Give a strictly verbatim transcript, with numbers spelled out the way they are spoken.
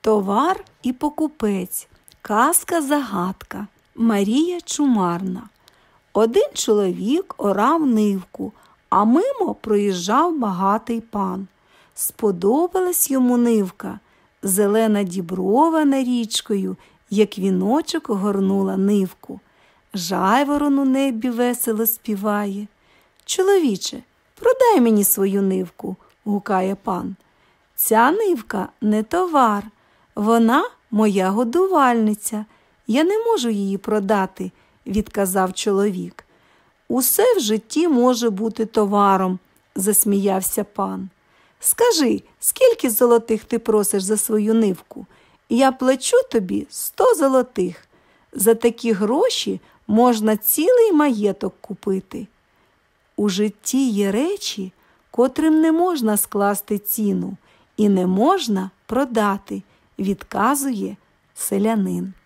Товар і покупець. Казка-загадка. Марія Чумарна. Один чоловік орав нивку, а мимо проїжджав багатий пан. Сподобалась йому нивка. Зелена діброва над річкою, як віночок огорнула нивку. Жайворон у небі весело співає. «Чоловіче, продай мені свою нивку», – гукає пан. «Ця нивка не товар, вона моя годувальниця. Я не можу її продати», – відказав чоловік. «Усе в житті може бути товаром», – засміявся пан. «Скажи, скільки золотих ти просиш за свою нивку? Я плачу тобі сто золотих. За такі гроші можна цілий маєток купити». У житті є речі, котрим не можна скласти ціну і не можна продати, відказує селянин.